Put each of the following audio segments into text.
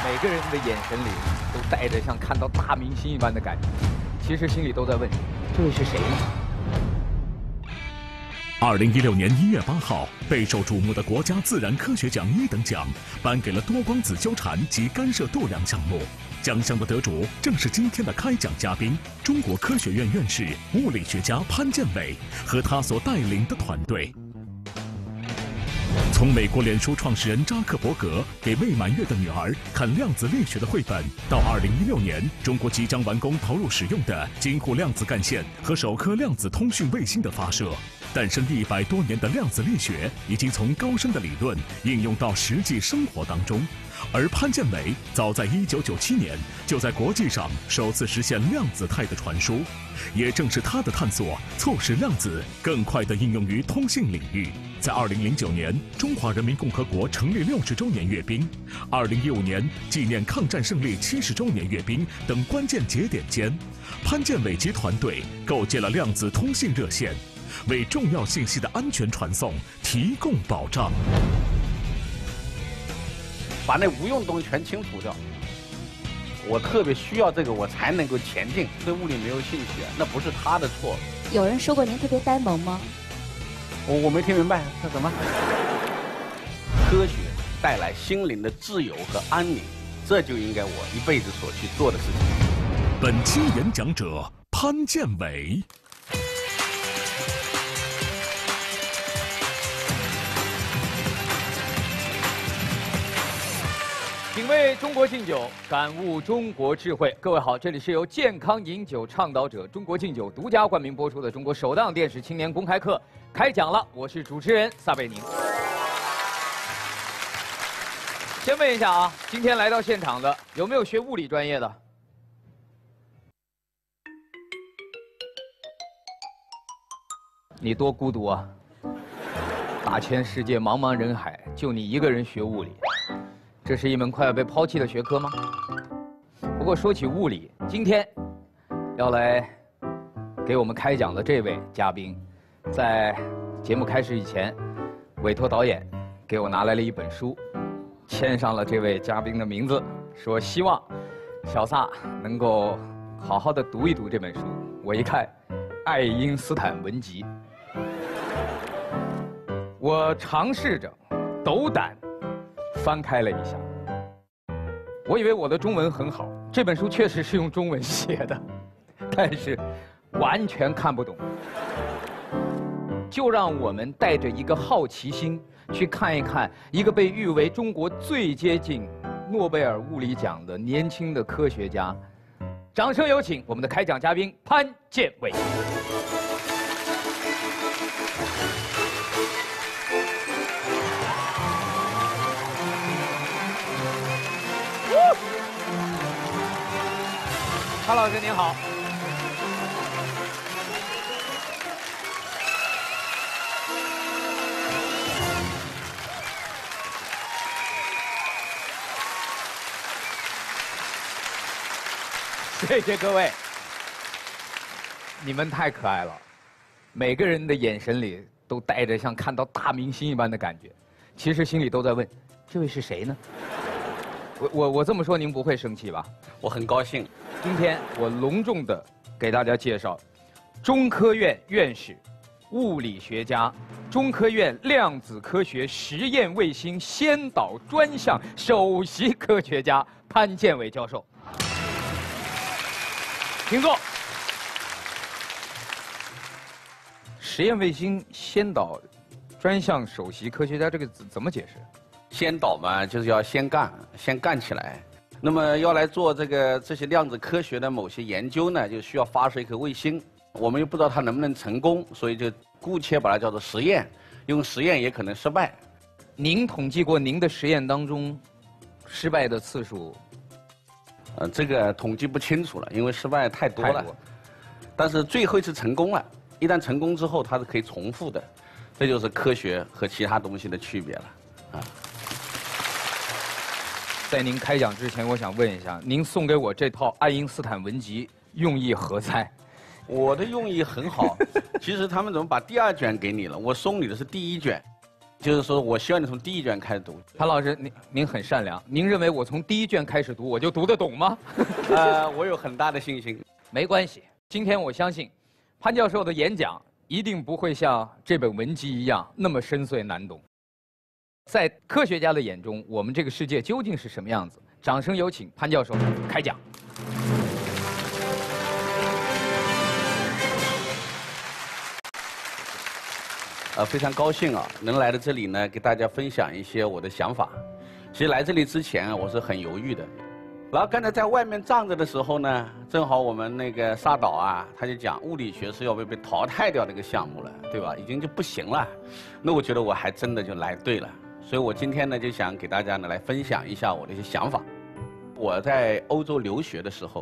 每个人的眼神里都带着像看到大明星一般的感觉，其实心里都在问：这位是谁呢 ？2016年1月8号，备受瞩目的国家自然科学奖1等奖颁给了多光子纠缠及干涉度量项目。奖项的得主正是今天的开讲嘉宾——中国科学院院士、物理学家潘建伟和他所带领的团队。从美国脸书创始人扎克伯格给未满月的女儿看量子力学的绘本，到2016年中国即将完工投入使用的京沪量子干线和首颗量子通讯卫星的发射，诞生100多年的量子力学已经从高深的理论应用到实际生活当中。而潘建伟早在1997年就在国际上首次实现量子态的传输，也正是他的探索促使量子更快地应用于通信领域。在2009年中华人民共和国成立60周年阅兵，2015年纪念抗战胜利70周年阅兵等关键节点间，潘建伟及团队构建了量子通信热线，为重要信息的安全传送提供保障。 把那无用东西全清除掉。我特别需要这个，我才能够前进。对物理没有兴趣，那不是他的错。 有人说过您特别呆萌吗？ 我没听明白，他什么？科学带来心灵的自由和安宁，这就应该我一辈子所去做的事情。 本期演讲者潘建伟。 品味中国敬酒，感悟中国智慧。各位好，这里是由健康饮酒倡导者中国敬酒独家冠名播出的中国首档电视青年公开课，开讲了。我是主持人撒贝宁。先问一下啊，今天来到现场的有没有学物理专业的？你多孤独啊！大千世界茫茫人海，就你一个人学物理。这是一门快要被抛弃的学科吗？不过说起物理，今天要来给我们开讲的这位嘉宾，在节目开始以前，委托导演给我拿来了一本书，签上了这位嘉宾的名字，说希望小撒能够好好的读一读这本书。我一看，爱因斯坦文集，我尝试着斗胆翻开了一下，我以为我的中文很好，这本书确实是用中文写的，但是完全看不懂。就让我们带着一个好奇心去看一看一个被誉为中国最接近诺贝尔物理奖的年轻的科学家。掌声有请我们的开讲嘉宾潘建伟。潘老师您好。谢谢各位，你们太可爱了，每个人的眼神里都带着像看到大明星一般的感觉，其实心里都在问，这位是谁呢？我这么说您不会生气吧？ 我很高兴。 今天我隆重的给大家介绍，中科院院士、物理学家、中科院量子科学实验卫星先导专项首席科学家潘建伟教授。请坐。实验卫星先导专项首席科学家，这个怎么解释？ 先导嘛，就是要先干起来。那么要来做这些量子科学的某些研究呢，就需要发射一颗卫星。我们又不知道它能不能成功，所以就姑且把它叫做实验。用实验也可能失败。 您统计过您的实验当中失败的次数？ 这个统计不清楚了，因为失败太多了。但是最后一次成功了，一旦成功之后，它是可以重复的。这就是科学和其他东西的区别了，啊。 在您开讲之前，我想问一下，您送给我这套爱因斯坦文集用意何在？ 我的用意很好，其实他们怎么把第2卷给你了？我送你的是第1卷。 就是说我希望你从第一卷开始读。 潘老师，您很善良，您认为我从第一卷开始读我就读得懂吗？ 我有很大的信心。 没关系，今天我相信，潘教授的演讲一定不会像这本文集一样那么深邃难懂。在科学家的眼中，我们这个世界究竟是什么样子？掌声有请潘教授开讲。 非常高兴啊，能来到这里呢，给大家分享一些我的想法。其实来这里之前啊，我是很犹豫的。然后刚才在外面站着的时候呢，正好我们那个沙导啊，他就讲物理学是要被淘汰掉的一个项目了，对吧？已经就不行了。那我觉得我还真的就来对了。所以我今天呢，就想给大家呢来分享一下我的一些想法。我在欧洲留学的时候，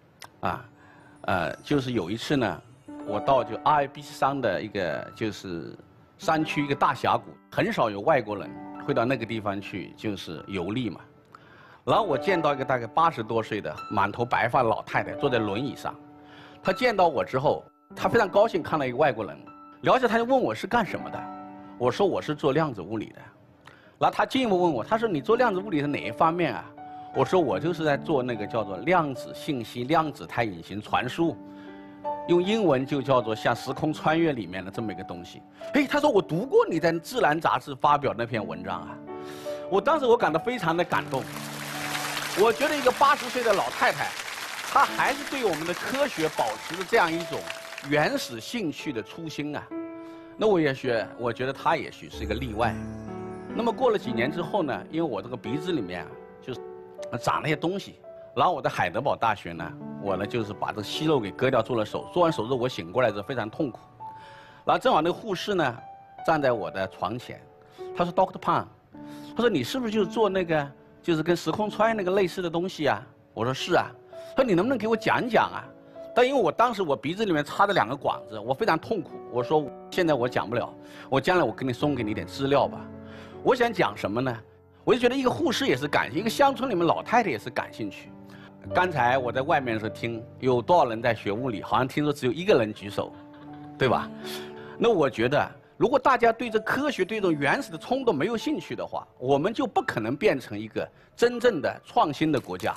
就是有一次呢，我到就阿尔卑斯山的一个就是山区一个大峡谷，很少有外国人会到那个地方去就是游历嘛。然后我见到一个大概80多岁的满头白发的老太太坐在轮椅上，她见到我之后，她非常高兴看到一个外国人，了解她就问我是干什么的，我说我是做量子物理的。然后他进一步问我，他说你做量子物理是哪一方面啊？我说我就是在做那个叫做量子信息、量子态隐形传输，用英文就叫做像时空穿越里面的这么一个东西。哎，他说我读过你在《自然》杂志发表那篇文章啊，我当时我感到非常的感动。我觉得一个80岁的老太太，她还是对我们的科学保持着这样一种原始兴趣的初心啊。那我觉得她也许是一个例外。那么过了几年之后呢，因为我这个鼻子里面啊，就是长了些东西，然后我在海德堡大学呢，我呢就是把这个息肉给割掉，做了手，做完手之后我醒过来之后非常痛苦，然后正好那个护士呢站在我的床前，他说 Dr. Pan， 他说你是不是就是做那个就是跟时空穿越那个类似的东西啊？我说是啊，他说你能不能给我讲讲啊？但因为我当时我鼻子里面插着2个管子，我非常痛苦，我说现在我讲不了，我将来我给你送给你点资料吧。我想讲什么呢？我就觉得一个护士也是感兴趣，一个乡村里面老太太也是感兴趣。刚才我在外面的时候听有多少人在学物理，好像听说只有1个人举手，对吧？那我觉得，如果大家对这科学、对这种原始的冲动没有兴趣的话，我们就不可能变成一个真正的创新的国家。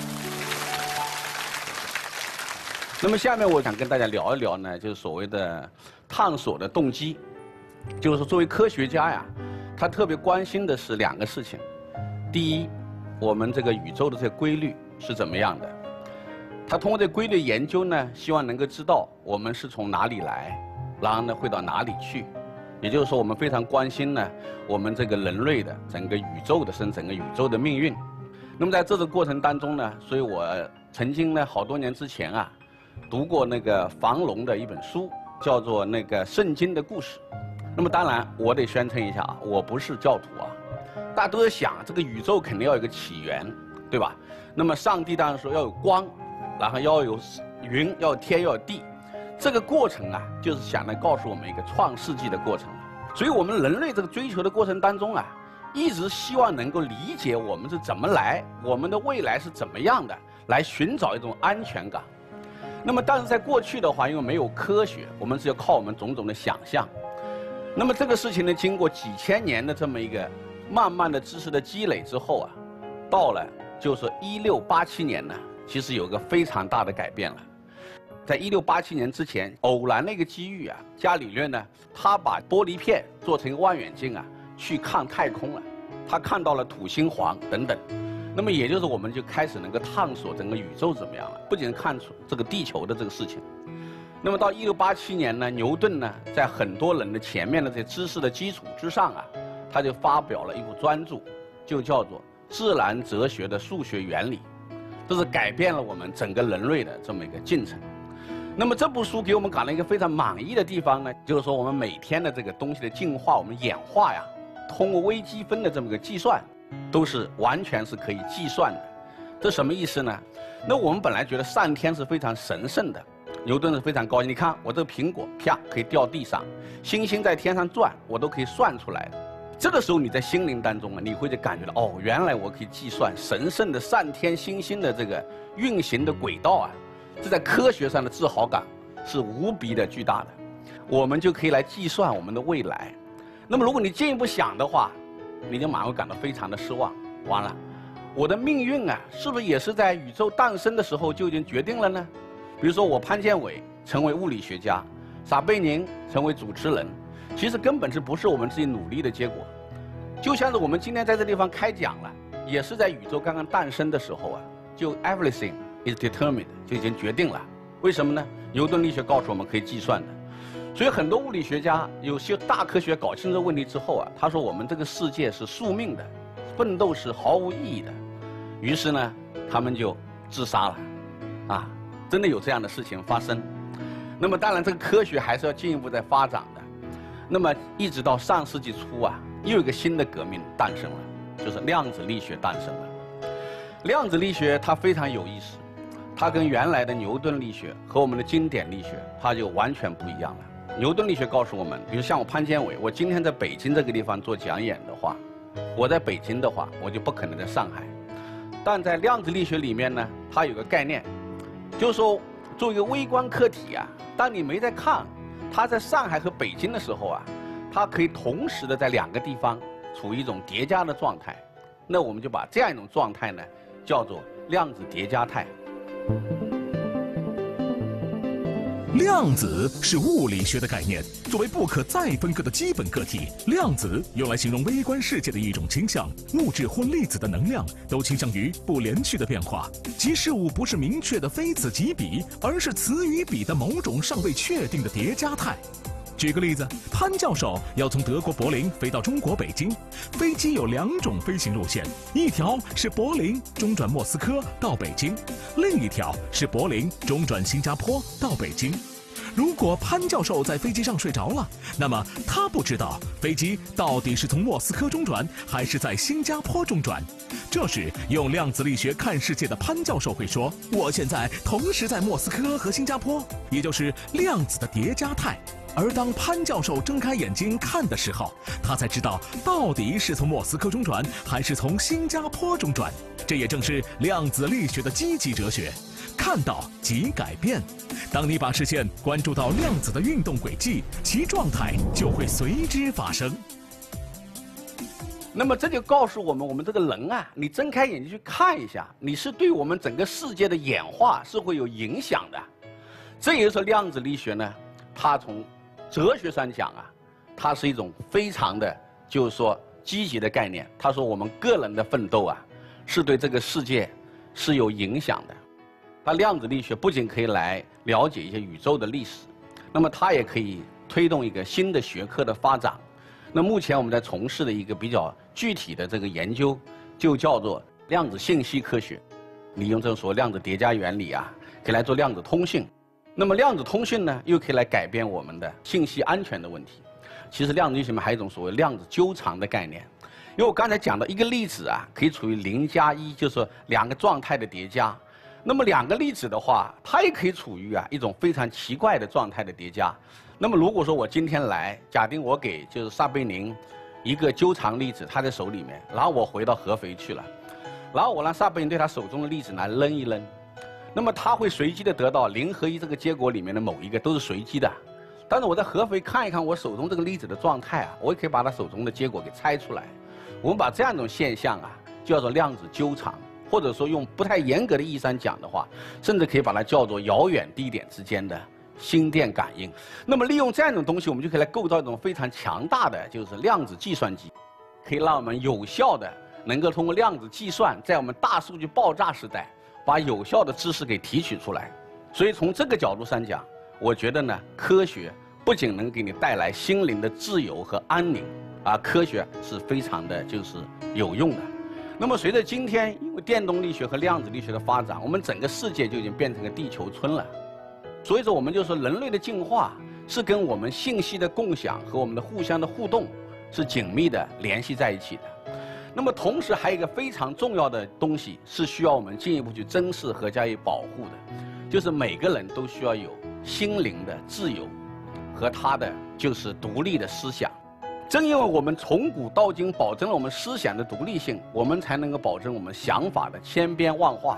那么下面我想跟大家聊一聊呢，就是所谓的探索的动机，就是说作为科学家呀。他特别关心的是2个事情，第一，我们这个宇宙的这个规律是怎么样的？他通过这个规律研究呢，希望能够知道我们是从哪里来，然后呢会到哪里去。也就是说，我们非常关心呢我们这个人类的整个宇宙的整个宇宙的命运。那么在这个过程当中呢，所以我曾经呢好多年之前啊，读过那个房龙的一本书，叫做那个《圣经的故事》。那么当然，我得宣称一下啊，我不是教徒啊。大家都在想，这个宇宙肯定要有一个起源，对吧？那么上帝当然说要有光，然后要有云，要有天，要有地。这个过程啊，就是想来告诉我们一个创世纪的过程。所以我们人类这个追求的过程当中啊，一直希望能够理解我们是怎么来，我们的未来是怎么样的，来寻找一种安全感。那么但是在过去的话，因为没有科学，我们只有靠我们种种的想象。那么这个事情呢，经过几千年的这么一个慢慢的知识的积累之后啊，到了就是1687年呢，其实有个非常大的改变了。在1687年之前，偶然的一个机遇啊，伽利略呢，他把玻璃片做成一个望远镜啊，去看太空了，他看到了土星环等等。那么也就是我们就开始能够探索整个宇宙怎么样了，不仅看出这个地球的这个事情。那么到1687年呢，牛顿呢，在很多人的前面的这些知识的基础之上啊，他就发表了一部专著，就叫做《自然哲学的数学原理》，这是改变了我们整个人类的这么一个进程。那么这部书给我们感到一个非常满意的地方呢，就是说我们每天的这个东西的进化，我们演化呀，通过微积分的这么个计算，都是完全是可以计算的。这什么意思呢？那我们本来觉得上天是非常神圣的。牛顿是非常高兴，你看我这个苹果啪可以掉地上，星星在天上转，我都可以算出来的。这个时候你在心灵当中啊，你会就感觉到哦，原来我可以计算神圣的上天星星的这个运行的轨道啊，这在科学上的自豪感是无比的巨大的。我们就可以来计算我们的未来。 那么如果你进一步想的话，你就马上会感到非常的失望。完了，我的命运啊，是不是也是在宇宙诞生的时候就已经决定了呢？比如说我潘建伟成为物理学家，撒贝宁成为主持人，其实根本是不是我们自己努力的结果。就像是我们今天在这地方开讲了，也是在宇宙刚刚诞生的时候啊，就 everything is determined 就已经决定了。为什么呢？牛顿力学告诉我们可以计算的。所以很多物理学家，有些大科学搞清楚问题之后啊，他说我们这个世界是宿命的，奋斗是毫无意义的。于是呢，他们就自杀了，啊，真的有这样的事情发生。那么当然，这个科学还是要进一步在发展的。那么一直到上世纪初啊，又有一个新的革命诞生了，就是量子力学诞生了。量子力学它非常有意思，它跟原来的牛顿力学和我们的经典力学，它就完全不一样了。牛顿力学告诉我们，比如像我潘建伟，我今天在北京这个地方做讲演的话，我在北京的话，我就不可能在上海。但在量子力学里面呢，它有个概念，就是说作为一个微观客体啊，当你没在看它在上海和北京的时候啊，它可以同时的在两个地方处于一种叠加的状态。那我们就把这样一种状态呢，叫做量子叠加态。 量子是物理学的概念，作为不可再分割的基本个体，量子用来形容微观世界的一种倾向。物质或粒子的能量都倾向于不连续的变化，即事物不是明确的非此即彼，而是此与彼的某种尚未确定的叠加态。举个例子，潘教授要从德国柏林飞到中国北京，飞机有2种飞行路线，一条是柏林中转莫斯科到北京，另一条是柏林中转新加坡到北京。如果潘教授在飞机上睡着了，那么他不知道飞机到底是从莫斯科中转还是在新加坡中转。这时，用量子力学看世界的潘教授会说：“我现在同时在莫斯科和新加坡，也就是量子的叠加态。”而当潘教授睁开眼睛看的时候，他才知道到底是从莫斯科中转还是从新加坡中转。这也正是量子力学的积极哲学，看到即改变。当你把视线关注到量子的运动轨迹，其状态就会随之发生。 那么这就告诉我们，我们这个人啊，你睁开眼睛去看一下，你是对我们整个世界的演化是会有影响的。这也就是量子力学呢，它从哲学上讲啊，它是一种非常的，就是说积极的概念。他说我们个人的奋斗啊，是对这个世界是有影响的。它量子力学不仅可以来了解一些宇宙的历史，那么它也可以推动一个新的学科的发展。那目前我们在从事的一个比较具体的这个研究，就叫做量子信息科学，利用这种所谓量子叠加原理啊，可以来做量子通讯。那么量子通讯呢，又可以来改变我们的信息安全的问题。其实量子力学里面还有一种所谓量子纠缠的概念，因为我刚才讲到一个粒子啊，可以处于0+1，就是说2个状态的叠加。那么2个粒子的话，它也可以处于啊一种非常奇怪的状态的叠加。那么如果说我今天来，假定我给就是撒贝宁一个纠缠粒子，他在手里面，然后我回到合肥去了，然后我让撒贝宁对他手中的粒子来扔一扔。那么他会随机的得到0和1这个结果里面的某一个，都是随机的。但是我在合肥看一看我手中这个粒子的状态啊，我也可以把它手中的结果给猜出来。我们把这样一种现象啊，叫做量子纠缠，或者说用不太严格的意义上讲的话，甚至可以把它叫做遥远地点之间的心电感应。那么利用这样一种东西，我们就可以来构造一种非常强大的就是量子计算机，可以让我们有效的能够通过量子计算，在我们大数据爆炸时代，把有效的知识给提取出来。所以从这个角度上讲，我觉得呢，科学不仅能给你带来心灵的自由和安宁，科学是非常的就是有用的。那么随着今天因为电动力学和量子力学的发展，我们整个世界就已经变成个地球村了。所以说我们就说人类的进化是跟我们信息的共享和我们的互相的互动是紧密的联系在一起的。那么同时还有一个非常重要的东西是需要我们进一步去珍视和加以保护的，就是每个人都需要有心灵的自由和他的就是独立的思想。正因为我们从古到今保证了我们思想的独立性，我们才能够保证我们想法的千变万化。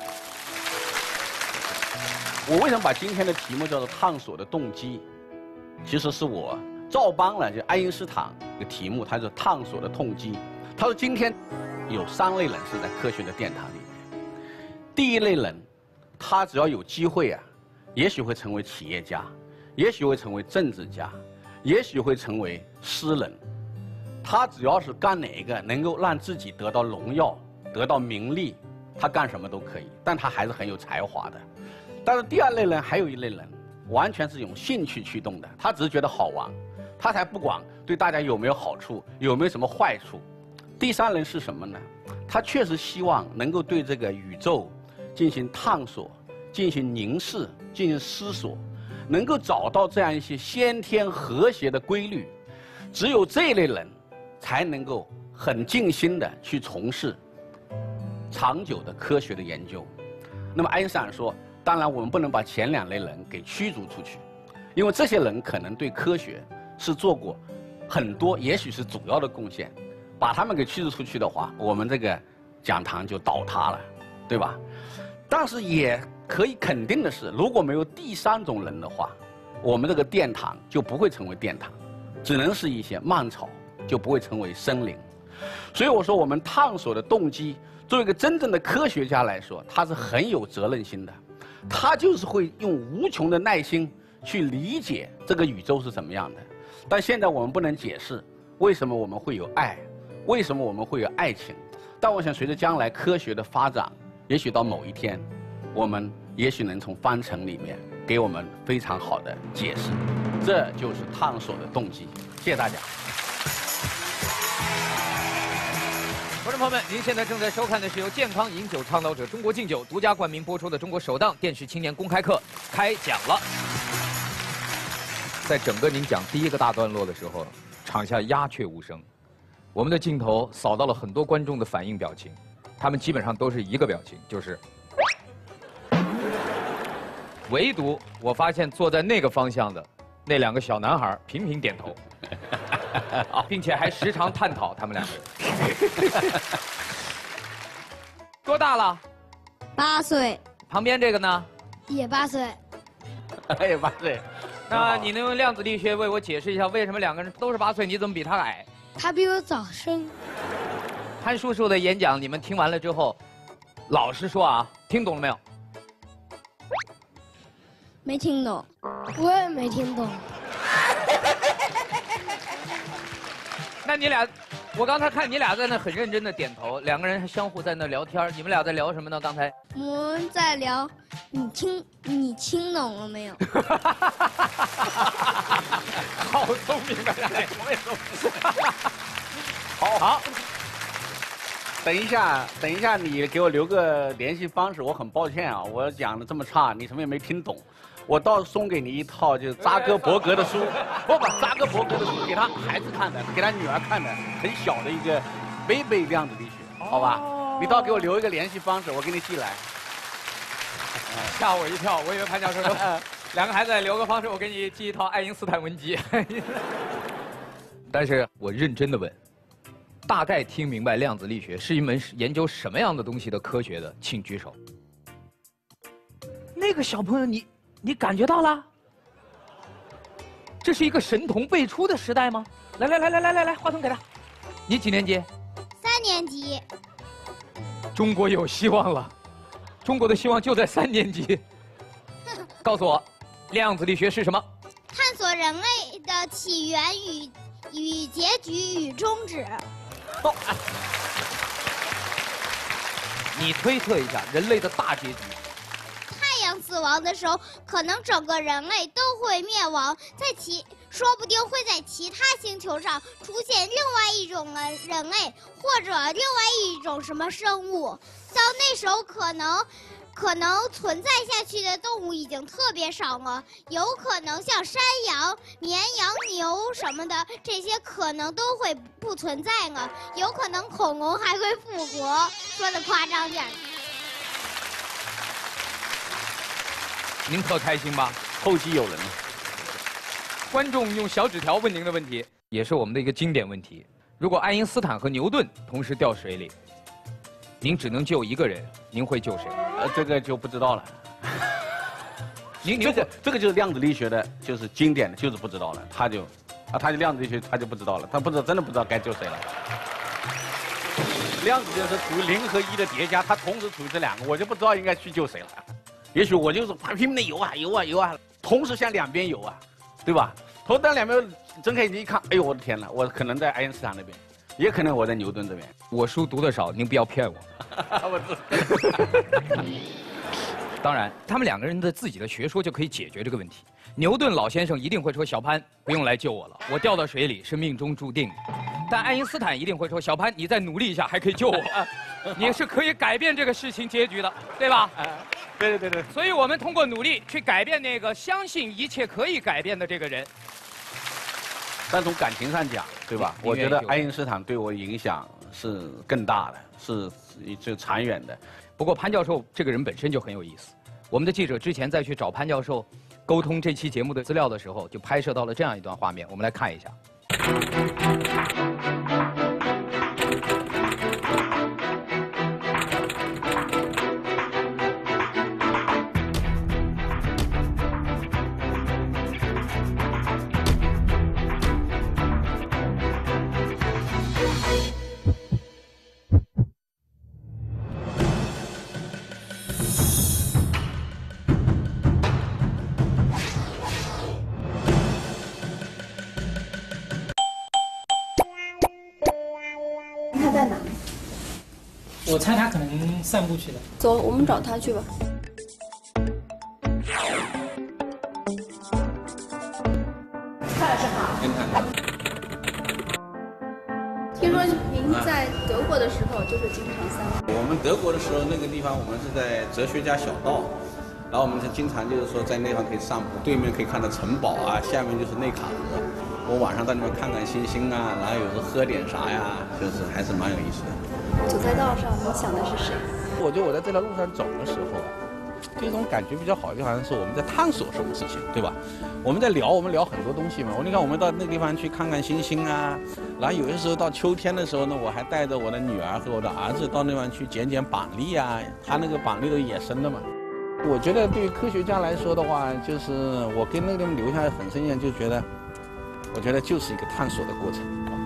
我为什么把今天的题目叫做探索的动机？其实是我照搬了就爱因斯坦个题目，他说探索的动机。他说今天有3类人是在科学的殿堂里面。第一类人，他只要有机会啊，也许会成为企业家，也许会成为政治家，也许会成为诗人。他只要是干哪一个能够让自己得到荣耀、得到名利，他干什么都可以。但他还是很有才华的。但是第2类人还有一类人，完全是用兴趣驱动的，他只是觉得好玩，他才不管对大家有没有好处，有没有什么坏处。第3人是什么呢？他确实希望能够对这个宇宙进行探索、进行凝视、进行思索，能够找到这样一些先天和谐的规律。只有这一类人，才能够很尽心地去从事长久的科学的研究。那么爱因斯坦说，当然我们不能把前2类人给驱逐出去，因为这些人可能对科学是做过很多，也许是主要的贡献。把他们给驱逐出去的话，我们这个讲堂就倒塌了，对吧？但是也可以肯定的是，如果没有第3种人的话，我们这个殿堂就不会成为殿堂，只能是一些蔓草，就不会成为森林。所以我说，我们探索的动机，作为一个真正的科学家来说，他是很有责任心的，他就是会用无穷的耐心去理解这个宇宙是怎么样的。但现在我们不能解释为什么我们会有爱，为什么我们会有爱情。但我想，随着将来科学的发展，也许到某一天，我们也许能从方程里面给我们非常好的解释。这就是探索的动机。谢谢大家。 观众朋友们，您现在正在收看的是由健康饮酒倡导者中国敬酒独家冠名播出的中国首档电视青年公开课开讲了。在整个您讲第1个大段落的时候，场下鸦雀无声。我们的镜头扫到了很多观众的反应表情，他们基本上都是一个表情，就是唯独我发现坐在那个方向的那2个小男孩频频点头，并且还时常探讨他们2个人。多大了 ？8岁。 旁边这个呢？ 也8岁。 也8岁。 那你能用量子力学为我解释一下，为什么2个人都是8岁，你怎么比他矮？ 他比我早生。 潘叔叔的演讲你们听完了之后，老实说啊，听懂了没有？ 没听懂。我也没听懂。 那你俩，我刚才看你俩在那很认真的点头，2个人还相互在那聊天，你们俩在聊什么呢？刚才我们在聊，你听懂了没有？ 好聪明啊！我也说。好。 等一下，你给我留个联系方式。我很抱歉啊，我讲的这么差，你什么也没听懂。我倒是送给你一套就是扎克伯格的书，我把扎克伯格的书给他孩子看的，给他女儿看的，很小的一个 baby 量子力学，好吧？你倒给我留一个联系方式，我给你寄来。 吓我一跳，我以为潘教授说2个孩子留个方式，我给你寄一套爱因斯坦文集。但是我认真的问，大概听明白量子力学是一门研究什么样的东西的科学的，请举手。那个小朋友，你感觉到了？这是一个神童辈出的时代吗？来，话筒给他。你几年级 ？3年级。 中国有希望了，中国的希望就在3年级。告诉我，量子力学是什么？ 探索人类的起源与结局与终止。 你推测一下人类的大结局。 太阳死亡的时候，可能整个人类都会灭亡，说不定会在其他星球上出现另外一种人类，或者另外一种什么生物。到那时候，可能存在下去的动物已经特别少了，有可能像山羊、绵羊、牛什么的，这些可能都会不存在了，有可能恐龙还会复活，说的夸张点。 您特开心吧？ 后继有人。 观众用小纸条问您的问题，也是我们的一个经典问题。如果爱因斯坦和牛顿同时掉水里，您只能救一个人，您会救谁？ 这个就不知道了。 您这个就是量子力学的，就是经典的，就是不知道了。他就啊，他就量子力学他就不知道了，他真的不知道该救谁了。量子就是处于0和1的叠加，它同时处于这2个，我就不知道应该去救谁了。也许我就是拼命的游啊游啊游啊，同时向2边游啊，对吧？头当2边睁开眼睛一看，哎呦我的天哪，我可能在爱因斯坦那边，也可能我在牛顿这边。 我书读得少，您不要骗我。 我知道。 当然，他们2个人的自己的学说就可以解决这个问题。牛顿老先生一定会说：“小潘，不用来救我了，我掉到水里是命中注定的。”但爱因斯坦一定会说：“小潘，你再努力一下，还可以救我，你是可以改变这个事情结局的，对吧？” 对。 所以我们通过努力去改变那个相信一切可以改变的这个人。 但从感情上讲，对吧？我觉得爱因斯坦对我影响是更大的，是就长远的。 不过潘教授这个人本身就很有意思。我们的记者之前在去找潘教授沟通这期节目的资料的时候，就拍摄到了这样一段画面，我们来看一下。 他在哪？ 我猜他可能散步去了。 走，我们找他去吧。蔡老师好。听说您在德国的时候就是经常散步。 我们德国的时候，那个地方我们是在哲学家小道，然后我们是经常就是说在那地方可以散步，对面可以看到城堡啊，下面就是内卡河。我晚上到那边看看星星啊，然后有时候喝点啥呀，就是还是蛮有意思的。 走在道上，你想的是谁？ 我觉得我在这条路上走的时候，这种感觉比较好，就好像是我们在探索什么事情，对吧？我们聊很多东西嘛。你看，我们到那个地方去看看星星啊，然后有些时候到秋天的时候呢，我还带着我的女儿和我的儿子到那边去捡板栗啊，它那个板栗都野生的嘛。我觉得对于科学家来说的话，就是我跟那个地方留下很深印象，就觉得，我觉得就是一个探索的过程。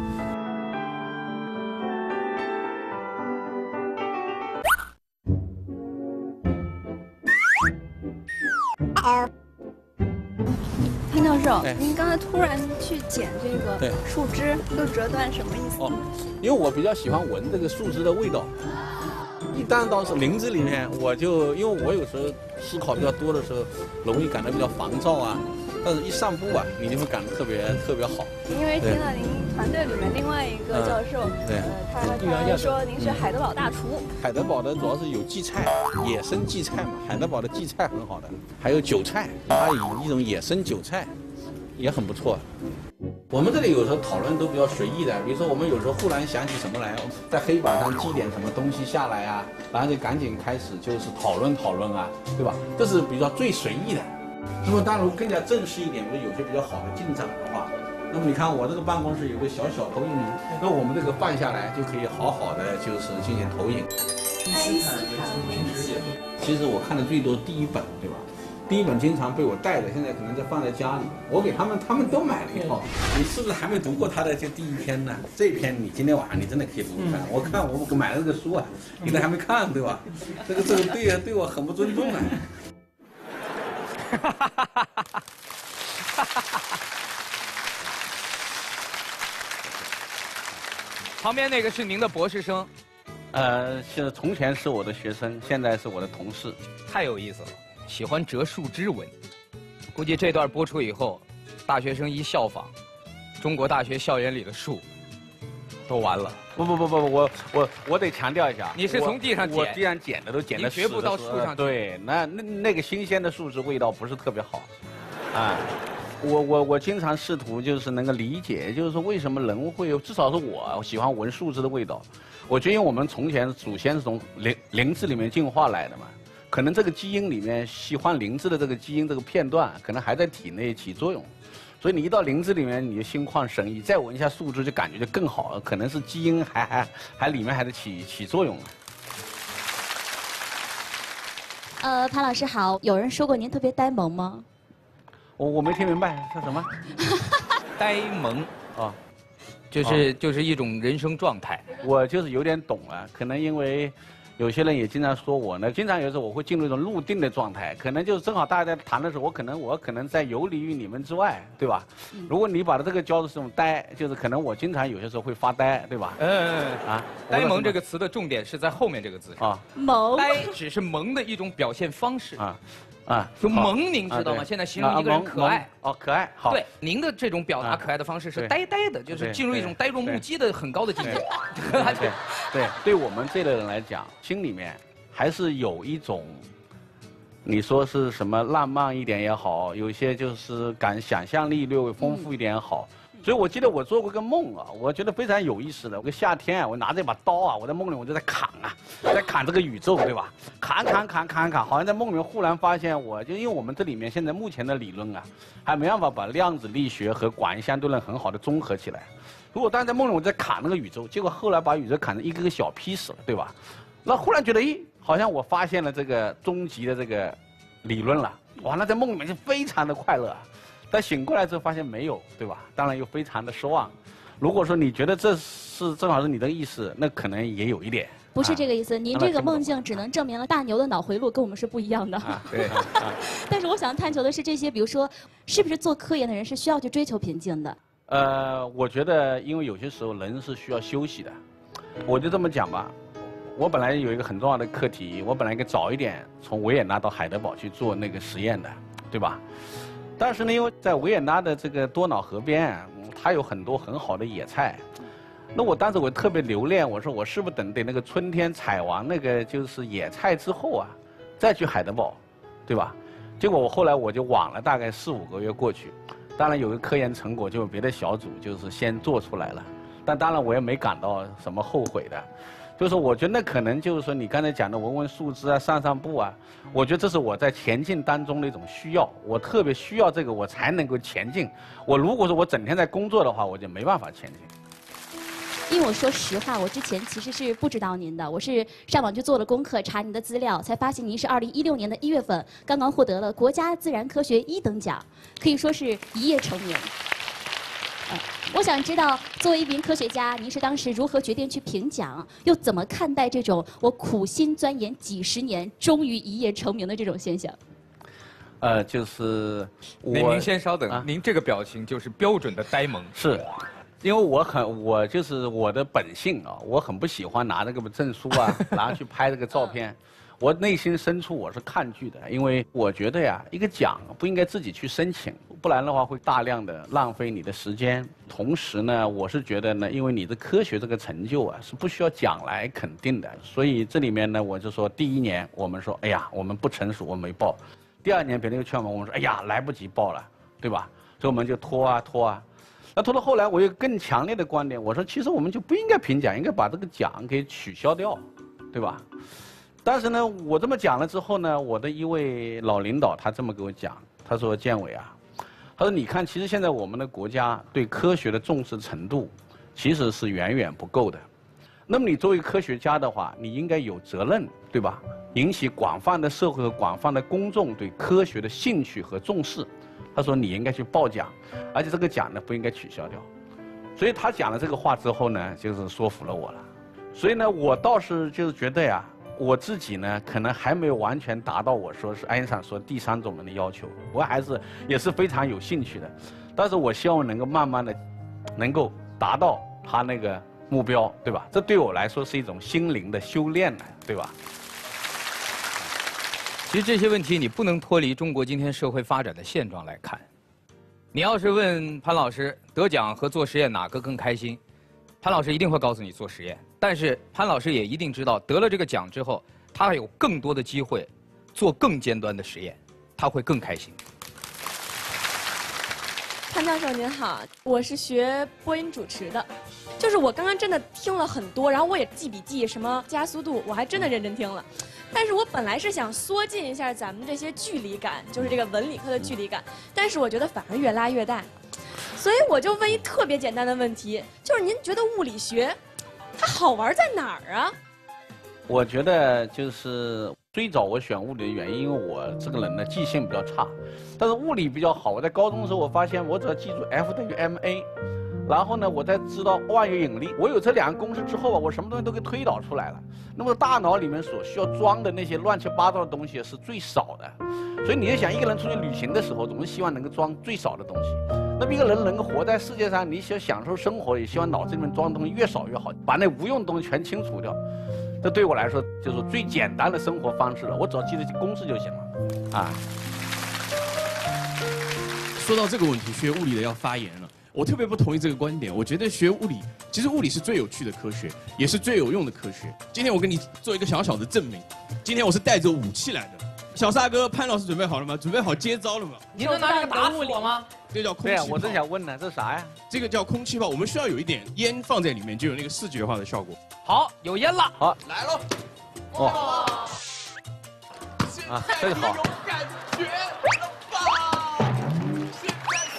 潘教授，您刚才突然去捡这个树枝，又折断，什么意思？ 因为我比较喜欢闻这个树枝的味道。一旦到是林子里面，因为我有时候思考比较多的时候，容易感到比较烦躁啊。但是一散步啊，你就会感觉特别好。 因为听到您团队里面另外一个教授，他说您是海德堡大厨。 海德堡的主要是有荠菜，野生荠菜嘛，海德堡的荠菜很好的，还有韭菜，它以一种野生韭菜，也很不错。我们这里有时候讨论都比较随意的，比如说我们有时候忽然想起什么来，在黑板上记点什么东西下来啊，然后就赶紧开始就是讨论啊，对吧？这是比较最随意的。那么当然更加正式一点，比如有些比较好的进展的话，那么你看我这个办公室有个小投影仪，那我们这个办下来就可以好好的就是进行投影。其实我看的最多第一本，对吧？第一本经常被我带着，现在可能在放在家里。我给他们都买了一套。你是不是还没读过他的这第一篇呢？这篇你今天晚上你真的可以读读看。我看我买了这个书啊，你都还没看，对吧？这个对我很不尊重啊。 旁边那个是您的博士生， 是从前是我的学生，现在是我的同事。 太有意思了，喜欢折树枝纹。估计这段播出以后，大学生一效仿，中国大学校园里的树都完了。 不，我得强调一下， 你是从地上捡， 我地上捡的都捡的， 绝不到树上去。 对，那个新鲜的树枝味道不是特别好，啊。我经常试图就是能够理解，就是说为什么人会有，至少是我喜欢闻树枝的味道。我觉得因为我们从前祖先是从灵芝里面进化来的嘛，可能这个基因里面喜欢灵芝的这个基因这个片段，可能还在体内起作用。所以你一到灵芝里面，你就心旷神怡，再闻一下树枝就感觉就更好了，可能是基因还里面还得起作用。 潘老师好，有人说过您特别呆萌吗？ 我没听明白是什么。 呆萌啊， 就是一种人生状态。 我就是有点懂了，可能因为有些人也经常说我呢，经常有时候我会进入一种入定的状态，可能就是正好大家在谈的时候，我可能在游离于你们之外，对吧？如果你把这个叫做这种呆，就是可能我经常有些时候会发呆，对吧？ 呆萌这个词的重点是在后面这个字上。 萌， 呆只是萌的一种表现方式。就好萌，您知道吗？现在形容一个人可爱。 可爱。好。 对，您的这种表达可爱的方式是呆呆的，就是进入一种呆若木鸡的很高的境界。 对我们这类人来讲，心里面还是有一种，你说是什么浪漫一点也好，有些就是想象力略微丰富一点也好。所以我记得我做过个梦啊，我觉得非常有意思的。我个夏天啊，我拿着一把刀啊，我在梦里我就在砍啊，在砍这个宇宙，对吧？砍，好像在梦里面忽然发现，就因为我们这里面现在目前的理论啊，还没办法把量子力学和广义相对论很好的综合起来。如果当时在梦里我在砍那个宇宙，结果后来把宇宙砍成一个个小批次了，对吧？那忽然觉得，好像我发现了这个终极的这个理论了，哇，那在梦里面就非常的快乐。但醒过来之后发现没有，对吧？当然又非常的失望。如果说你觉得这是正好是你的意思，那可能也有一点。 不是这个意思，您这个梦境只能证明了大牛的脑回路跟我们是不一样的。 对。 但是我想探求的是这些，比如说，是不是做科研的人是需要去追求平静的？ 我觉得，因为有些时候人是需要休息的。我就这么讲吧，我本来有一个很重要的课题，我本来应该早一点从维也纳到海德堡去做那个实验的，对吧？但是呢，因为在维也纳的这个多瑙河边，它有很多很好的野菜。那我当时我特别留恋，我说我是不是等那个春天采完那个就是野菜之后啊，再去海德堡，对吧？结果我后来我就晚了大概4、5个月过去。当然有个科研成果，就别的小组就是先做出来了，但当然我也没感到什么后悔的。就是我觉得那可能就是说你刚才讲的闻闻树枝啊、散步啊，我觉得这是我在前进当中的一种需要，我特别需要这个，我才能够前进。我如果说我整天在工作的话，我就没办法前进。 因为我说实话，我之前其实是不知道您的，我是上网去做了功课，查您的资料，才发现您是2016年的1月份刚刚获得了国家自然科学1等奖，可以说是一夜成名。我想知道，作为一名科学家，您是当时如何决定去评奖，又怎么看待这种我苦心钻研几十年，终于一夜成名的这种现象？ 就是您先稍等，您这个表情就是标准的呆萌。 是，因为我就是我的本性啊，我很不喜欢拿这个证书啊，拿去拍这个照片。我内心深处我是抗拒的，因为我觉得呀，一个奖不应该自己去申请，不然的话会大量的浪费你的时间。同时呢，我是觉得呢，因为你的科学这个成就啊，是不需要奖来肯定的，所以这里面呢，我就说第1年我们说，哎呀，我们不成熟，我们没报；第2年别人又劝我们说，哎呀，来不及报了，对吧？所以我们就拖啊拖啊。那拖到后来，我有更强烈的观点，我说其实我们就不应该评奖，应该把这个奖给取消掉，对吧？但是呢，我这么讲了之后呢，我的一位老领导他这么给我讲，他说：“建伟啊，他说你看，其实现在我们的国家对科学的重视程度，其实是远远不够的。那么你作为科学家的话，你应该有责任，对吧？引起广泛的社会和广泛的公众对科学的兴趣和重视。他说你应该去报奖，而且这个奖呢不应该取消掉。所以他讲了这个话之后呢，就是说服了我了。所以呢，我倒是就是觉得呀。”我自己呢，可能还没有完全达到我说是爱因斯坦说第3种人的要求，我还是也是非常有兴趣的，但是我希望能够慢慢的，能够达到他那个目标，对吧？这对我来说是一种心灵的修炼呢，对吧？ 其实这些问题你不能脱离中国今天社会发展的现状来看。你要是问潘老师得奖和做实验哪个更开心，潘老师一定会告诉你做实验。但是潘老师也一定知道，得了这个奖之后，他有更多的机会做更尖端的实验，他会更开心。 潘教授您好，我是学播音主持的，就是我刚刚真的听了很多，然后我也记笔记，什么加速度，我还真的认真听了。但是我本来是想缩进一下咱们这些距离感，就是这个文理科的距离感，但是我觉得反而越拉越大，所以我就问一特别简单的问题，就是您觉得物理学它好玩在哪儿啊？ 我觉得就是最早我选物理的原因，因为我这个人呢记性比较差，但是物理比较好。我在高中的时候，我发现我只要记住 F 等于 ma， 然后呢，我再知道万有引力。我有这2个公式之后啊，我什么东西都给推导出来了。那么大脑里面所需要装的那些乱七八糟的东西是最少的。所以你就想，一个人出去旅行的时候，总是希望能够装最少的东西。那么一个人能够活在世界上，你想享受生活，也希望脑子里面装的东西越少越好，把那无用的东西全清除掉。这对我来说就是最简单的生活方式了。我只要记得公式就行了，啊。 说到这个问题，学物理的要发言了。我特别不同意这个观点。我觉得学物理，其实物理是最有趣的科学，也是最有用的科学。今天我跟你做一个小小的证明。今天我是带着武器来的。小沙哥，潘老师准备好了吗？准备好接招了吗？ 你能拿这个打死我吗？ 这叫空气炮。 对啊，我正想问呢，这啥呀？ 这个叫空气炮，我们需要有一点烟放在里面，就有那个视觉化的效果。 好，有烟了。 好， 来喽。 哦。啊，这个好。 有感觉了吧？现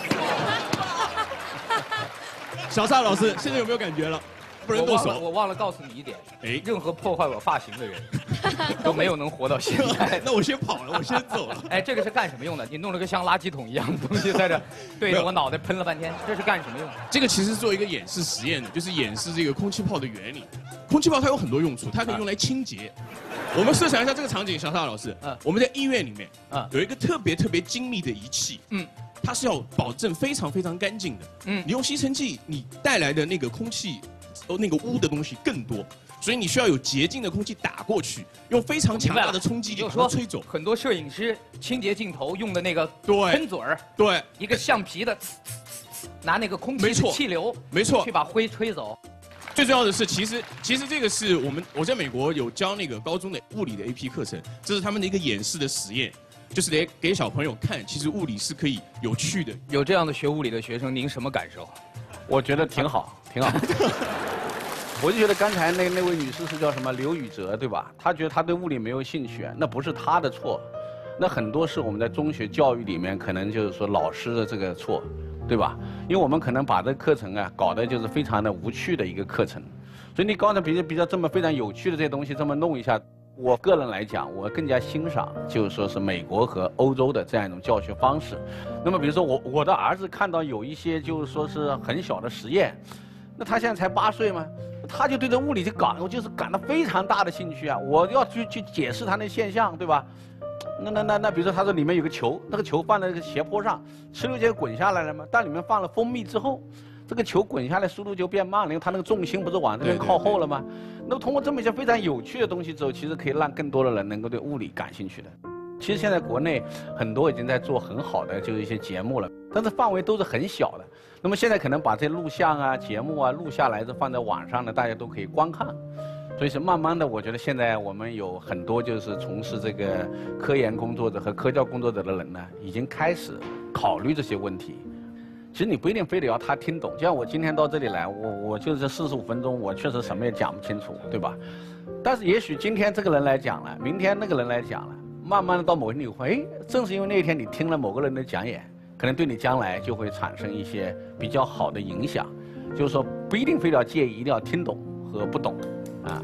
在小沙老师，现在有没有感觉了？不能动手。 我忘了告诉你一点， 哎， 任何破坏我发型的人都没有能活到现在。 那我先跑了，我先走了。 哎，这个是干什么用的？你弄了个像垃圾桶一样的东西在这，对着我脑袋喷了半天，这是干什么用的？ 这个其实是做一个演示实验的，就是演示这个空气炮的原理。空气炮它有很多用处，它可以用来清洁。我们设想一下这个场景，小沙老师，我们在医院里面，有一个特别精密的仪器，它是要保证非常干净的，你用吸尘器，你带来的那个空气。那个污的东西更多，所以你需要有洁净的空气打过去，用非常强大的冲击力把它吹走。 很多摄影师清洁镜头用的那个喷嘴儿， 对， 一个橡皮的，拿那个空气的气流， 没错， 去把灰吹走。 最重要的是，其实这个是我在美国有教那个高中的物理的 AP 课程，这是他们的一个演示的实验，就是给小朋友看，其实物理是可以有趣的。 有这样的学物理的学生，您什么感受？ 我觉得挺好，挺好。我就觉得刚才那位女士是叫什么刘宇哲，对吧？她觉得她对物理没有兴趣，那不是她的错，那很多是我们在中学教育里面可能就是说老师的这个错，对吧？因为我们可能把这个课程啊搞得就是非常的无趣的一个课程，所以你刚才比较这么非常有趣的这些东西这么弄一下，我个人来讲，我更加欣赏就是说是美国和欧洲的这样一种教学方式。那么比如说我的儿子看到有一些就是说是很小的实验，那他现在才8岁嘛。他就对这物理就是感到非常大的兴趣啊！我要去解释他那现象，对吧？那比如说他说里面有个球，那个球放在这个斜坡上，哧溜就滚下来了嘛。但里面放了蜂蜜之后，这个球滚下来速度就变慢了，因为它那个重心不是往这边靠后了吗？那么通过这么一些非常有趣的东西之后，其实可以让更多的人能够对物理感兴趣的。其实现在国内很多已经在做很好的就是一些节目了，但是范围都是很小的。那么现在可能把这些录像啊、节目啊录下来，就放在网上呢，大家都可以观看。所以是慢慢的，我觉得现在我们有很多就是从事这个科研工作者和科教工作者的人呢，已经开始考虑这些问题。其实你不一定非得要他听懂，就像我今天到这里来，我就是这45分钟，我确实什么也讲不清楚，对吧？但是也许今天这个人来讲了，明天那个人来讲了，慢慢的到某一天你会，哎，正是因为那一天你听了某个人的讲演，可能对你将来就会产生一些比较好的影响。就是说，不一定非得要介意，一定要听懂和不懂，啊。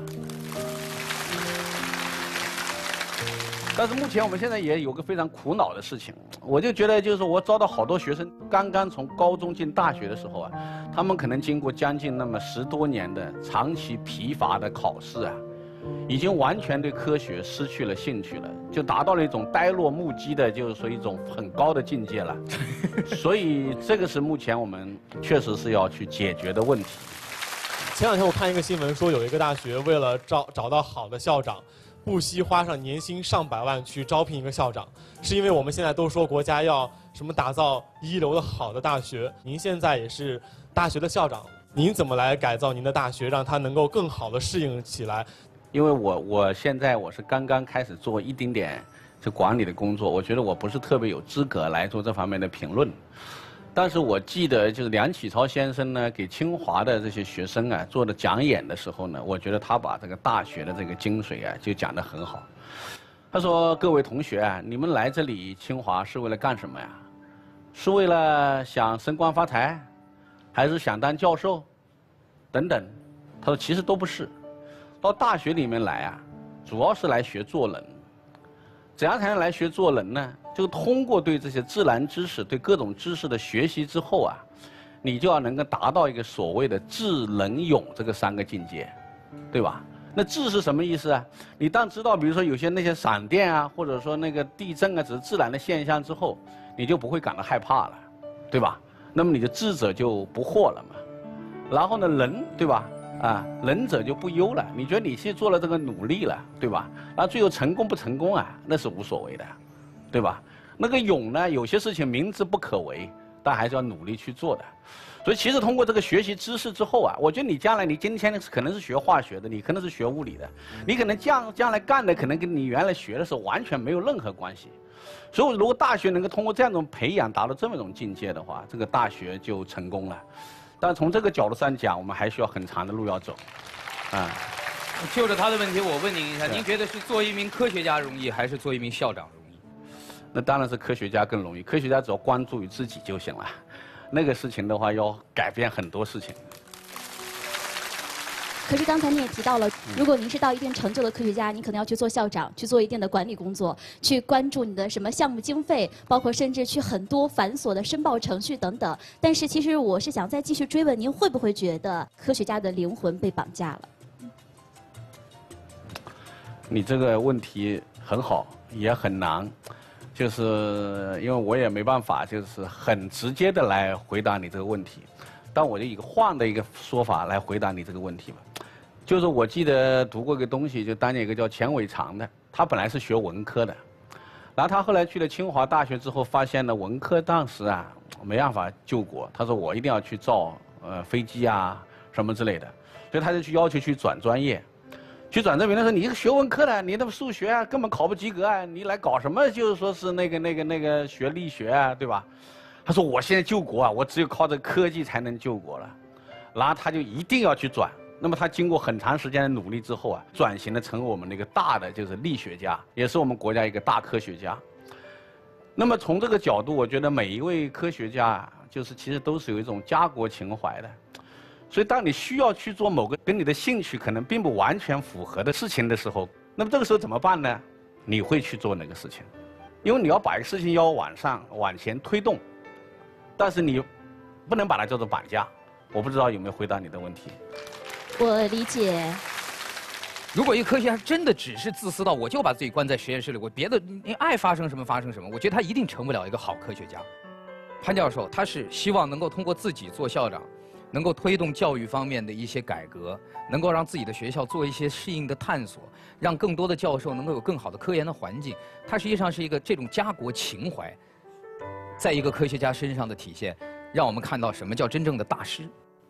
但是目前我们现在也有个非常苦恼的事情，我就觉得就是我招到好多学生，刚刚从高中进大学的时候啊，他们可能经过将近那么10多年的长期疲乏的考试啊，已经完全对科学失去了兴趣了，就达到了一种呆若木鸡的，就是说一种很高的境界了。所以这个是目前我们确实是要去解决的问题。 前2天我看一个新闻说，有一个大学为了找到好的校长，不惜花上年薪上百万去招聘一个校长，是因为我们现在都说国家要什么打造一流的好的大学。您现在也是大学的校长，您怎么来改造您的大学，让它能够更好的适应起来？ 因为我现在是刚刚开始做一丁点就管理的工作，我觉得我不是特别有资格来做这方面的评论。但是我记得就是梁启超先生呢给清华的这些学生啊做的讲演的时候呢，我觉得他把这个大学的这个精髓啊就讲得很好。他说：“各位同学啊，你们来这里清华是为了干什么呀？是为了想升官发财，还是想当教授？等等。”他说：“其实都不是。到大学里面来啊，主要是来学做人， 怎样才能来学做人呢？就通过对这些自然知识、对各种知识的学习之后啊，你就要能够达到一个所谓的智能勇这个3个境界，对吧？那智是什么意思啊？你当知道，比如说有些那些闪电啊，或者说那个地震啊，只是自然的现象之后，你就不会感到害怕了，对吧？那么你的智者就不惑了嘛。然后呢，仁，对吧？啊，仁者就不忧了。你觉得你去做了这个努力了，对吧？然后最后成功不成功啊，那是无所谓的，对吧？那个勇呢，有些事情明知不可为，但还是要努力去做的。所以其实通过这个学习知识之后啊，我觉得你将来你今天可能是学化学的，你可能是学物理的，你可能将来干的可能跟你原来学的时候完全没有任何关系。所以如果大学能够通过这样一种培养达到这么一种境界的话，这个大学就成功了。但从这个角度上讲，我们还需要很长的路要走，啊。 就着他的问题，我问您一下，您觉得是做一名科学家容易，还是做一名校长容易？ 那当然是科学家更容易，科学家只要关注于自己就行了。那个事情的话，要改变很多事情。 可是刚才你也提到了，如果您是到一定成就的科学家，你可能要去做校长，去做一定的管理工作，去关注你的什么项目经费，包括甚至去很多繁琐的申报程序等等。但是其实我是想再继续追问，您会不会觉得科学家的灵魂被绑架了？ 你这个问题很好，也很难。就是因为我也没办法，就是很直接的来回答你这个问题，但我就以换的一个说法来回答你这个问题吧。就是我记得读过一个东西，就当年一个叫钱伟长的，他本来是学文科的，然后他后来去了清华大学之后，发现了文科当时啊没办法救国，他说我一定要去造飞机啊什么之类的，所以他就去要求去转专业。去转正，别人说你这个学文科的，你那么数学啊根本考不及格啊，你来搞什么？就是说是那个学力学啊，对吧？他说我现在救国啊，我只有靠这科技才能救国了。然后他就一定要去转。那么他经过很长时间的努力之后啊，转型的成为我们那个大的就是力学家，也是我们国家一个大科学家。那么从这个角度，我觉得每一位科学家就是其实都是有一种家国情怀的。所以，当你需要去做某个跟你的兴趣可能并不完全符合的事情的时候，那么这个时候怎么办呢？你会去做那个事情，因为你要把一个事情要往前推动，但是你不能把它叫做绑架。我不知道有没有回答你的问题。 我理解。 如果一个科学家真的只是自私到我就把自己关在实验室里，我别的你爱发生什么发生什么，我觉得他一定成不了一个好科学家。潘教授他是希望能够通过自己做校长，能够推动教育方面的一些改革，能够让自己的学校做一些适应的探索，让更多的教授能够有更好的科研的环境。它实际上是一个这种家国情怀，在一个科学家身上的体现，让我们看到什么叫真正的大师。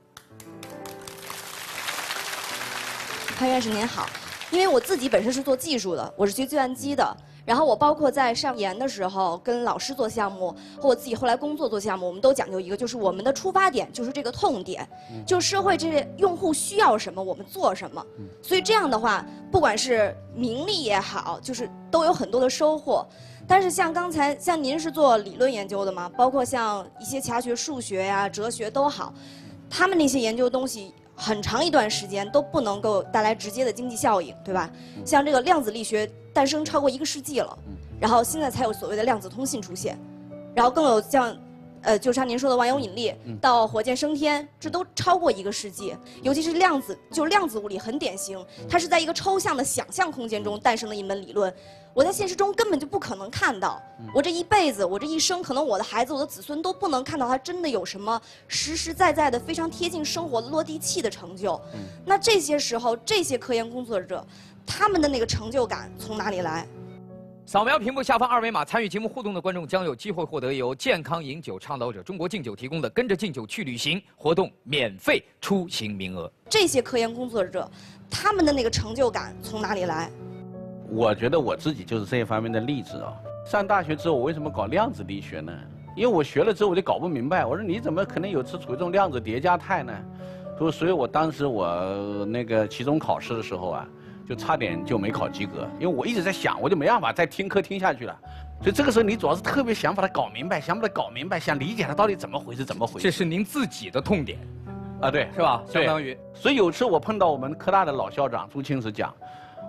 潘院士您好，因为我自己本身是做技术的，我是学计算机的。然后我包括在上研的时候跟老师做项目，和我自己后来工作做项目，我们都讲究一个，就是我们的出发点就是这个痛点，就是社会这些用户需要什么，我们做什么。所以这样的话，不管是名利也好，就是都有很多的收获。但是像刚才像您是做理论研究的嘛，包括像一些其他学数学呀、哲学都好，他们那些研究的东西很长一段时间都不能够带来直接的经济效应，对吧？像这个量子力学诞生超过1个世纪了，然后现在才有所谓的量子通信出现，然后更有像，就像您说的万有引力到火箭升天，这都超过1个世纪。尤其是量子物理很典型，它是在一个抽象的想象空间中诞生的一门理论，我在现实中根本就不可能看到。我这一辈子，我这一生，可能我的孩子、我的子孙都不能看到它真的有什么实实在在的、非常贴近生活的落地气的成就。那这些时候，这些科研工作者，他们的那个成就感从哪里来？ 扫描屏幕下方2维码，参与节目互动的观众将有机会获得由健康饮酒倡导者中国敬酒提供的"跟着敬酒去旅行"活动免费出行名额。 这些科研工作者，他们的那个成就感从哪里来？ 我觉得我自己就是这一方面的例子啊。上大学之后，我为什么搞量子力学呢？因为我学了之后我就搞不明白，我说你怎么可能有次处于这种量子叠加态呢？所以我当时我那个期中考试的时候啊，就差点就没考及格，因为我一直在想，我就没办法再听课听下去了。所以这个时候你主要是特别想把它搞明白，想把它搞明白，想理解它到底怎么回事，怎么回事。 这是您自己的痛点， 啊，对， 是吧？相当于。 所以有次我碰到我们科大的老校长朱清时讲，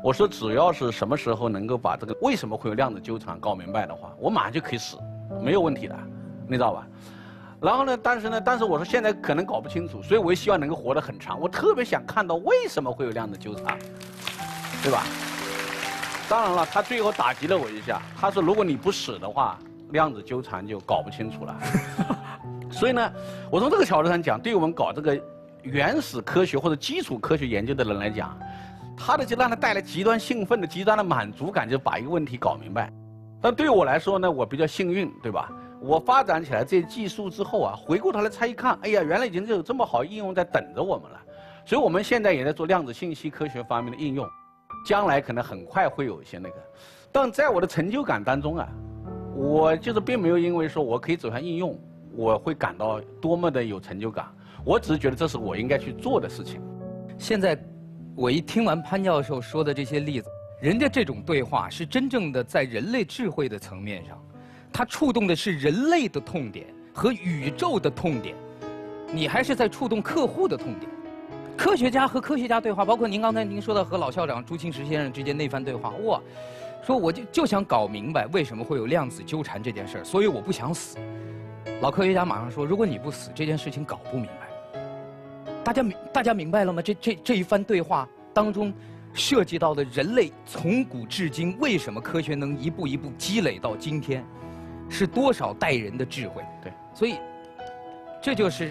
我说只要是什么时候能够把这个为什么会有量子纠缠搞明白的话，我马上就可以死，没有问题的，你知道吧？然后呢，但是我说现在可能搞不清楚，所以我也希望能够活得很长。我特别想看到为什么会有量子纠缠，对吧？当然了，他最后打击了我一下，他说如果你不死的话，量子纠缠就搞不清楚了。所以呢，我从这个角度上讲，对于我们搞这个原始科学或者基础科学研究的人来讲，他的就让他带来极端兴奋的、极端的满足感，就把一个问题搞明白。但对于我来说呢，我比较幸运，对吧？我发展起来这些技术之后啊，回过头来猜一看，哎呀，原来已经有这么好应用在等着我们了。所以我们现在也在做量子信息科学方面的应用，将来可能很快会有一些那个。但在我的成就感当中啊，我就是并没有因为说我可以走向应用，我会感到多么的有成就感。我只是觉得这是我应该去做的事情。 现在我一听完潘教授说的这些例子，人家这种对话是真正的在人类智慧的层面上，它触动的是人类的痛点和宇宙的痛点，你还是在触动客户的痛点。科学家和科学家对话，包括您刚才说到和老校长朱清时先生之间那番对话，哇，说我就想搞明白为什么会有量子纠缠这件事儿，所以我不想死。老科学家马上说，如果你不死，这件事情搞不明白。大家明白了吗？这一番对话当中，涉及到的人类从古至今为什么科学能一步一步积累到今天，是多少代人的智慧？ 对， 所以这就是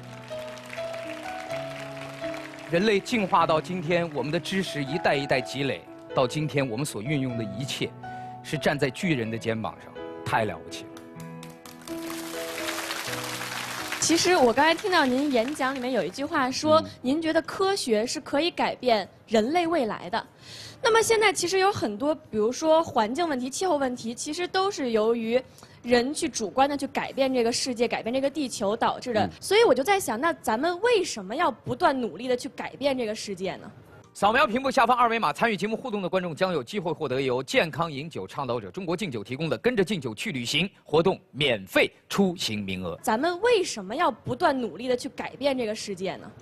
人类进化到今天，我们的知识一代一代积累到今天，我们所运用的一切，是站在巨人的肩膀上，太了不起了。 其实我刚才听到您演讲里面有一句话说，您觉得科学是可以改变人类未来的。那么现在其实有很多，比如说环境问题、气候问题，其实都是由于人去主观的去改变这个世界、改变这个地球导致的。所以我就在想，那咱们为什么要不断努力的去改变这个世界呢？ 扫描屏幕下方二维码，参与节目互动的观众将有机会获得由健康饮酒倡导者中国敬酒提供的"跟着敬酒去旅行"活动免费出行名额。 咱们为什么要不断努力的去改变这个世界呢？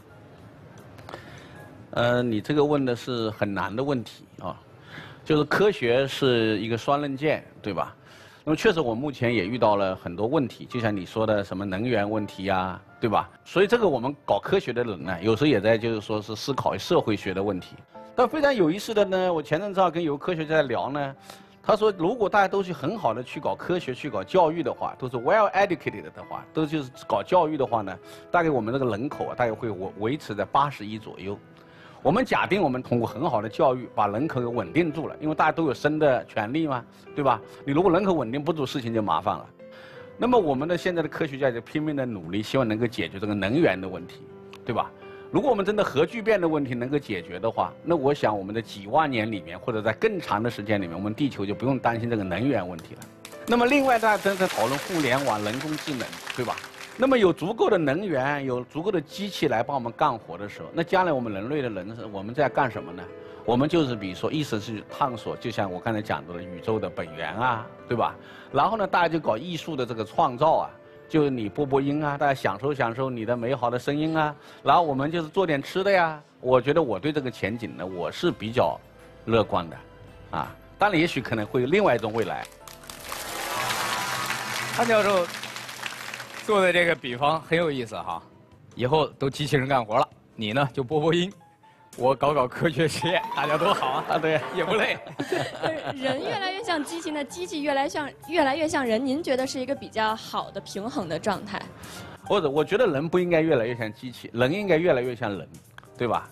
你这个问的是很难的问题啊，就是科学是一个双刃剑，对吧？那么确实，我目前也遇到了很多问题，就像你说的什么能源问题呀，对吧？所以这个我们搞科学的人呢，有时候也在就是说是思考社会学的问题。但非常有意思的呢，我前阵子跟有个科学家在聊呢，他说如果大家都去很好的去搞科学、去搞教育的话，都是 well educated 的话，都就是搞教育的话呢，大概我们这个人口啊，大概会维持在80亿左右。我们假定我们通过很好的教育把人口给稳定住了，因为大家都有生的权利嘛，对吧？你如果人口稳定不住，事情就麻烦了。那么我们的现在的科学家就拼命的努力，希望能够解决这个能源的问题，对吧？如果我们真的核聚变的问题能够解决的话，那我想我们的几万年里面，或者在更长的时间里面，我们地球就不用担心这个能源问题了。那么另外大家正在讨论互联网、人工智能，对吧？那么有足够的能源，有足够的机器来帮我们干活的时候，那将来我们人类的人生，我们在干什么呢？我们就是比如说，意思是探索，就像我刚才讲到的宇宙的本源啊，对吧？然后呢，大家就搞艺术的这个创造啊，就是你播播音啊，大家享受享受你的美好的声音啊。然后我们就是做点吃的呀。我觉得我对这个前景呢，我是比较乐观的，啊，当然也许可能会有另外一种未来。 潘教授做的这个比方很有意思哈，以后都机器人干活了，你呢就播播音，我搞搞科学实验，大家多好啊！对，也不累。 人越来越像机器，那机器越来越像人，您觉得是一个比较好的平衡的状态？ 或者我觉得人不应该越来越像机器，人应该越来越像人，对吧？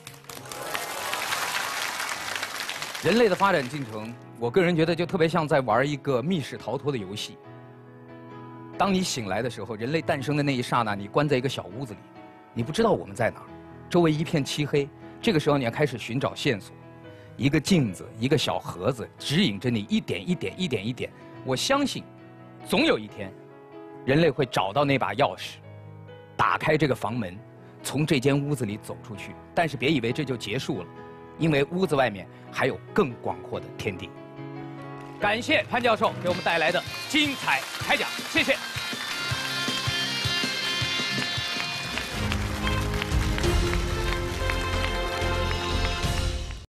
人类的发展进程，我个人觉得就特别像在玩一个密室逃脱的游戏。当你醒来的时候，人类诞生的那一刹那，你关在一个小屋子里，你不知道我们在哪儿，周围一片漆黑。这个时候你要开始寻找线索，一个镜子，一个小盒子，指引着你一点一点、一点一点。我相信，总有一天，人类会找到那把钥匙，打开这个房门，从这间屋子里走出去。但是别以为这就结束了，因为屋子外面还有更广阔的天地。感谢潘教授给我们带来的精彩开讲，谢谢。